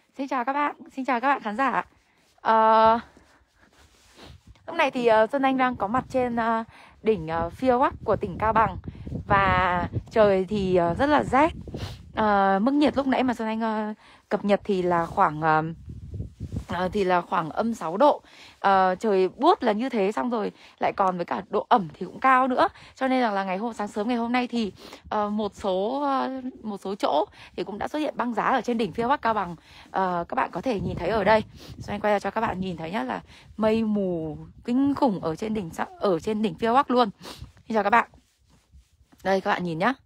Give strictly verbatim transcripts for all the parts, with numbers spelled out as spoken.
Xin chào các bạn, xin chào các bạn khán giả. Ờ, Lúc này thì uh, Xuân Anh đang có mặt trên uh, đỉnh uh, Phiêu Bắc của tỉnh Cao Bằng. Và trời thì uh, rất là rét. uh, Mức nhiệt lúc nãy mà Xuân Anh uh, cập nhật thì là khoảng uh, uh, thì là khoảng âm sáu độ. uh, Trời buốt là như thế, xong rồi lại còn với cả độ ẩm thì cũng cao nữa. Cho nên là, là ngày hôm sáng sớm ngày hôm nay thì uh, một số uh, một số chỗ thì cũng đã xuất hiện băng giá ở trên đỉnh Phiêu Bắc Cao Bằng. uh, Các bạn có thể nhìn thấy ở đây. Xuân Anh quay ra cho các bạn nhìn thấy nhá, là mây mù kinh khủng ở trên đỉnh ở trên đỉnh Phiêu Bắc luôn. Xin chào các bạn. Đây các bạn nhìn nhá.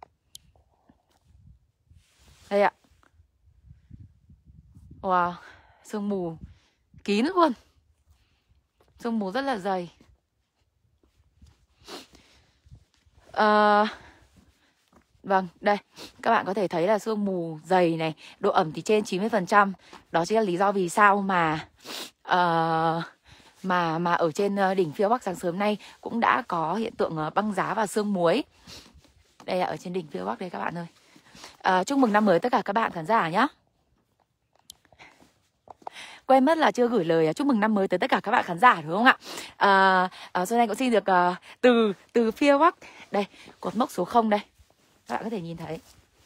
Đây ạ. Wow, sương mù kín luôn. Sương mù rất là dày. uh, Vâng, đây, các bạn có thể thấy là sương mù dày này, độ ẩm thì trên chín mươi phần trăm. Đó chính là lý do vì sao mà uh, mà mà ở trên đỉnh Phiêu Bắc sáng sớm nay cũng đã có hiện tượng băng giá và sương muối. Đây là ở trên đỉnh Phiêu Bắc đây các bạn ơi. uh, Chúc mừng năm mới tất cả các bạn khán giả nhé. Quên mất là chưa gửi lời chúc mừng năm mới tới tất cả các bạn khán giả đúng không ạ? À, à, Xuân Anh cũng xin được uh, từ từ Phiêu Bắc. Đây, cột mốc số không đây. Các bạn có thể nhìn thấy.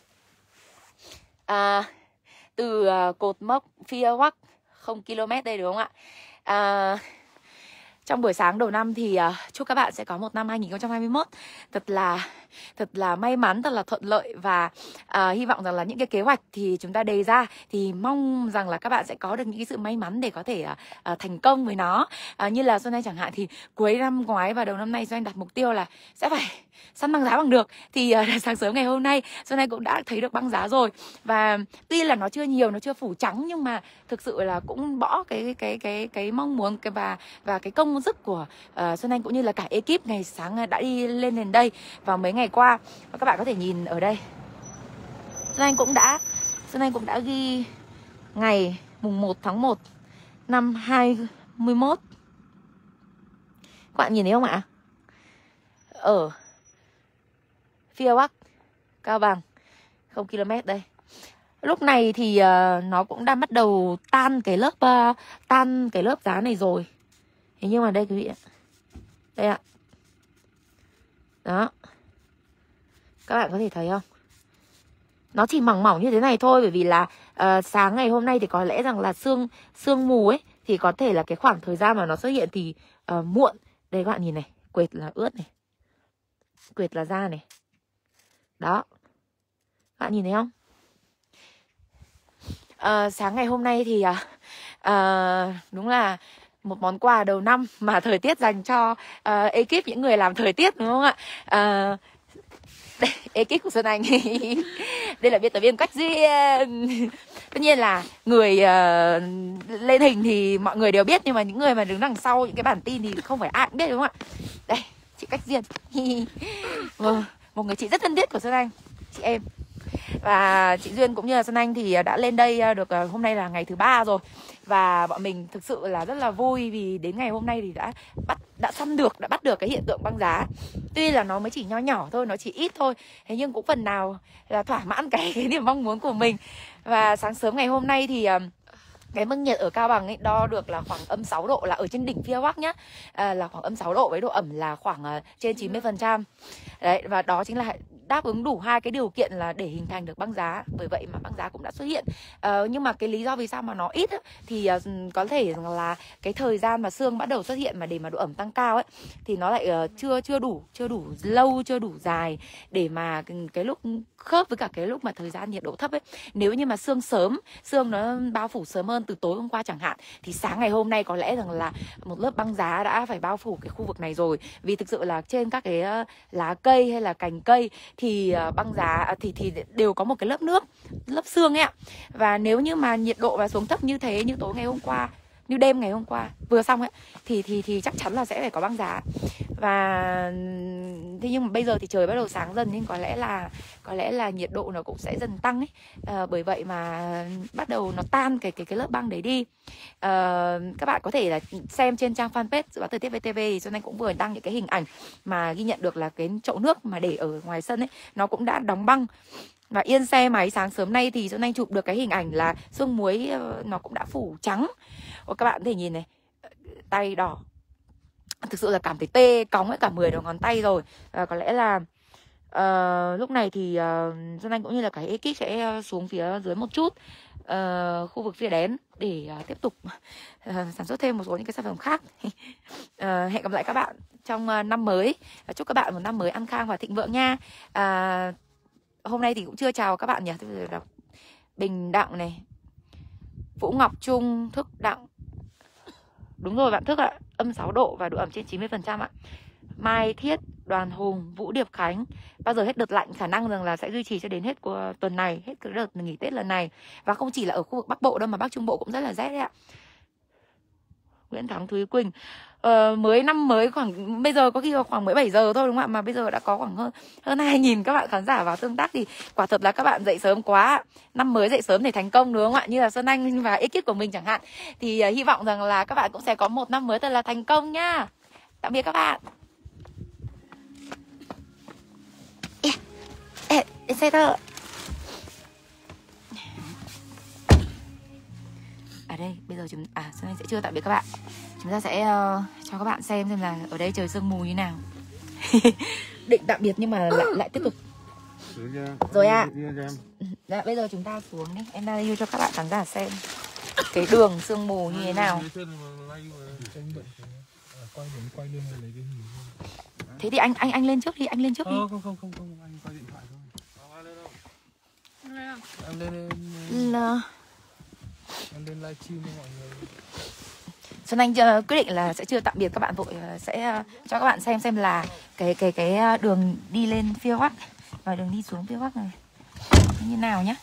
À, từ uh, cột mốc Phiêu Bắc không ki lô mét đây đúng không ạ? À, trong buổi sáng đầu năm thì uh, chúc các bạn sẽ có một năm hai nghìn không trăm hai mươi mốt thật là thật là may mắn, thật là thuận lợi. Và uh, hy vọng rằng là những cái kế hoạch thì chúng ta đề ra thì mong rằng là các bạn sẽ có được những cái sự may mắn để có thể uh, uh, thành công với nó. uh, Như là Xuân Anh chẳng hạn thì cuối năm ngoái và đầu năm nay Xuân Anh đặt mục tiêu là sẽ phải săn băng giá bằng được. Thì uh, sáng sớm ngày hôm nay Xuân Anh cũng đã thấy được băng giá rồi. Và tuy là nó chưa nhiều, nó chưa phủ trắng, nhưng mà thực sự là cũng bỏ cái cái cái cái mong muốn cái và và cái công sức của uh, Xuân Anh cũng như là cả ekip ngày sáng đã đi lên đến đây vào mấy ngày qua. Và các bạn có thể nhìn ở đây, Xuân Anh cũng đã Xuân Anh cũng đã ghi ngày mùng một tháng một năm hai mươi mốt. Các bạn nhìn thấy không ạ? Ở Phiêu Bắc Cao Bằng không ki lô mét đây. Lúc này thì uh, nó cũng đang bắt đầu tan cái lớp uh, tan cái lớp giá này rồi. Thế nhưng mà đây quý vị ạ. Đây ạ. Đó. Các bạn có thể thấy không? Nó chỉ mỏng mỏng như thế này thôi. Bởi vì là uh, sáng ngày hôm nay thì có lẽ rằng là sương sương mù ấy, thì có thể là cái khoảng thời gian mà nó xuất hiện thì uh, muộn. Đây các bạn nhìn này, quệt là ướt này, quệt là da này. Đó. Các bạn nhìn thấy không? Uh, sáng ngày hôm nay thì uh, uh, đúng là một món quà đầu năm mà thời tiết dành cho uh, ekip những người làm thời tiết đúng không ạ? Uh, đây, ekip của Xuân Anh. Đây là biên tập viên Quách Duyên. Tất nhiên là người uh, lên hình thì mọi người đều biết, nhưng mà những người mà đứng đằng sau những cái bản tin thì không phải ai cũng biết đúng không ạ? Đây, chị Quách Duyên. Một người chị rất thân thiết của Xuân Anh, chị em. Và chị Duyên cũng như là Xuân Anh thì đã lên đây được, hôm nay là ngày thứ ba rồi. Và bọn mình thực sự là rất là vui vì đến ngày hôm nay thì đã bắt đã săn được, đã bắt được cái hiện tượng băng giá. Tuy là nó mới chỉ nho nhỏ thôi, nó chỉ ít thôi, thế nhưng cũng phần nào là thỏa mãn cái, cái niềm mong muốn của mình. Và sáng sớm ngày hôm nay thì cái mức nhiệt ở Cao Bằng ấy đo được là khoảng âm sáu độ, là ở trên đỉnh Phiêu Bắc nhá, à, là khoảng âm sáu độ với độ ẩm là khoảng uh, trên chín mươi phần trăm. Đấy, và đó chính là đáp ứng đủ hai cái điều kiện là để hình thành được băng giá. Bởi vậy mà băng giá cũng đã xuất hiện. uh, Nhưng mà cái lý do vì sao mà nó ít ấy, thì uh, có thể là cái thời gian mà sương bắt đầu xuất hiện mà để mà độ ẩm tăng cao ấy, thì nó lại uh, chưa chưa đủ chưa đủ lâu, chưa đủ dài để mà cái lúc khớp với cả cái lúc mà thời gian nhiệt độ thấp ấy. Nếu như mà sương sớm, sương nó bao phủ sớm hơn từ tối hôm qua chẳng hạn, thì sáng ngày hôm nay có lẽ rằng là một lớp băng giá đã phải bao phủ cái khu vực này rồi. Vì thực sự là trên các cái uh, lá cây hay là cành cây thì uh, băng giá thì thì đều có một cái lớp nước, lớp sương ấy ạ. Và nếu như mà nhiệt độ mà xuống thấp như thế, như tối ngày hôm qua như đêm ngày hôm qua vừa xong ấy thì thì thì chắc chắn là sẽ phải có băng giá. Và thế nhưng mà bây giờ thì trời bắt đầu sáng dần nên có lẽ là có lẽ là nhiệt độ nó cũng sẽ dần tăng ấy. À, bởi vậy mà bắt đầu nó tan cái cái cái lớp băng đấy đi. À, các bạn có thể là xem trên trang fanpage Dự báo thời tiết vê tê vê thì Xuân Anh cũng vừa đăng những cái hình ảnh mà ghi nhận được là cái chậu nước mà để ở ngoài sân ấy nó cũng đã đóng băng. Và yên xe máy sáng sớm nay thì Xuân Anh chụp được cái hình ảnh là sương muối nó cũng đã phủ trắng. Và các bạn có thể nhìn này, tay đỏ, thực sự là cảm thấy tê cóng hết cả mười đầu ngón tay rồi. À, có lẽ là uh, lúc này thì uh, Xuân Anh cũng như là cả ekip sẽ xuống phía dưới một chút, uh, khu vực phía đén để uh, tiếp tục uh, sản xuất thêm một số những cái sản phẩm khác. uh, Hẹn gặp lại các bạn trong uh, năm mới. uh, Chúc các bạn một năm mới an khang và thịnh vượng nha. uh, Hôm nay thì cũng chưa chào các bạn nhỉ. Bình Đặng này, Vũ Ngọc Trung, Thức Đặng. Đúng rồi bạn Thức ạ, âm sáu độ và độ ẩm trên chín mươi phần trăm ạ. Mai Thiết, Đoàn Hùng, Vũ Điệp Khánh. Bao giờ hết đợt lạnh khả năng rằng là sẽ duy trì cho đến hết của tuần này, hết cái đợt nghỉ Tết lần này. Và không chỉ là ở khu vực Bắc Bộ đâu mà Bắc Trung Bộ cũng rất là rét đấy ạ. Nguyễn Thắng, Thúy Quỳnh. Ờ, mới năm mới khoảng bây giờ có khi khoảng mười bảy giờ thôi đúng không ạ, mà bây giờ đã có khoảng hơn hơn hai nghìn các bạn khán giả vào tương tác thì quả thật là các bạn dậy sớm quá. Năm mới dậy sớm để thành công đúng không ạ, như là Xuân Anh và ekip của mình chẳng hạn. Thì uh, hy vọng rằng là các bạn cũng sẽ có một năm mới thật là thành công nhá. Tạm biệt các bạn. Ê, ê, xe thơ. Ở đây bây giờ chúng à Xuân Anh sẽ chưa tạm biệt các bạn. Chúng ta sẽ uh, cho các bạn xem xem là ở đây trời sương mù như nào. Định tạm biệt nhưng mà lại lại tiếp tục. Rồi ạ. À. Dạ, bây giờ chúng ta xuống đi. Em đang review cho các bạn khán giả xem cái đường sương mù như thế nào. Thế thì anh anh anh lên trước đi, anh lên trước đi. Ờ, không không không không, anh quay điện thoại thôi. Em lên lên Là... em lên livestream với mọi người. Xuân Anh uh, quyết định là sẽ chưa tạm biệt các bạn vội, uh, sẽ uh, cho các bạn xem xem là cái cái cái đường đi lên phía Bắc và đường đi xuống phía Bắc này như nào nhá.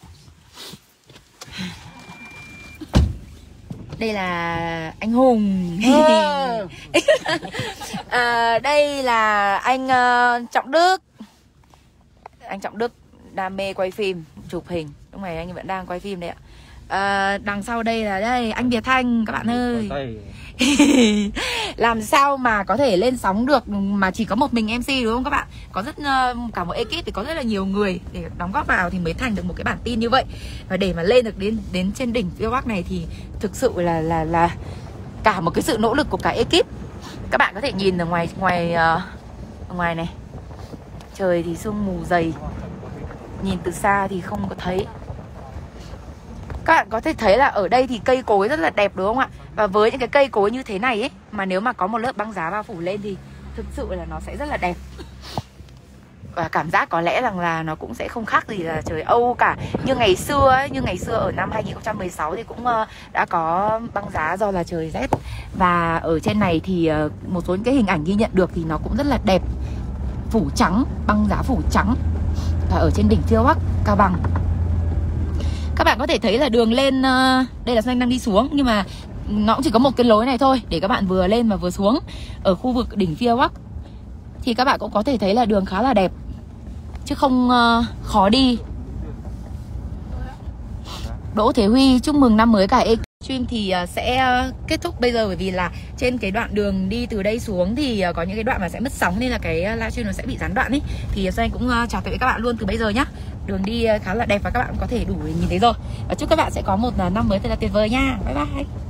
Đây là anh Hùng. À, đây là anh uh, Trọng Đức. Anh Trọng Đức đam mê quay phim, chụp hình. Lúc này anh vẫn đang quay phim đấy ạ. À, đằng sau đây là đây anh Việt Thanh các bạn ơi. Làm sao mà có thể lên sóng được mà chỉ có một mình em xê đúng không các bạn? Có rất uh, cả một ekip thì có rất là nhiều người để đóng góp vào thì mới thành được một cái bản tin như vậy. Và để mà lên được đến đến trên đỉnh phía Bắc này thì thực sự là là là cả một cái sự nỗ lực của cả ekip. Các bạn có thể nhìn ở ngoài ngoài uh, ngoài này. Trời thì sương mù dày. Nhìn từ xa thì không có thấy. Các bạn có thể thấy là ở đây thì cây cối rất là đẹp đúng không ạ? Và với những cái cây cối như thế này ấy, mà nếu mà có một lớp băng giá bao phủ lên thì thực sự là nó sẽ rất là đẹp. Và cảm giác có lẽ rằng là nó cũng sẽ không khác gì là trời Âu cả. Như ngày xưa ấy, như ngày xưa ở năm hai nghìn không trăm mười sáu thì cũng uh, đã có băng giá do là trời rét. Và ở trên này thì uh, một số những cái hình ảnh ghi nhận được thì nó cũng rất là đẹp. Phủ trắng, băng giá phủ trắng. Và ở trên đỉnh phía Bắc, Cao Bằng. Các bạn có thể thấy là đường lên, uh, đây là Xuân Anh đang đi xuống, nhưng mà nó cũng chỉ có một cái lối này thôi để các bạn vừa lên và vừa xuống. Ở khu vực đỉnh phía Bắc thì các bạn cũng có thể thấy là đường khá là đẹp, chứ không uh, khó đi. Đỗ Thế Huy chúc mừng năm mới cả ekip. Stream thì uh, sẽ uh, kết thúc bây giờ bởi vì là trên cái đoạn đường đi từ đây xuống thì uh, có những cái đoạn mà sẽ mất sóng nên là cái uh, livestream nó sẽ bị gián đoạn ấy. Thì uh, Xuân Anh cũng uh, chào tạm biệt các bạn luôn từ bây giờ nhá. Đường đi uh, khá là đẹp và các bạn có thể đủ nhìn thấy rồi. Và chúc các bạn sẽ có một uh, năm mới thật là tuyệt vời nha. Bye bye.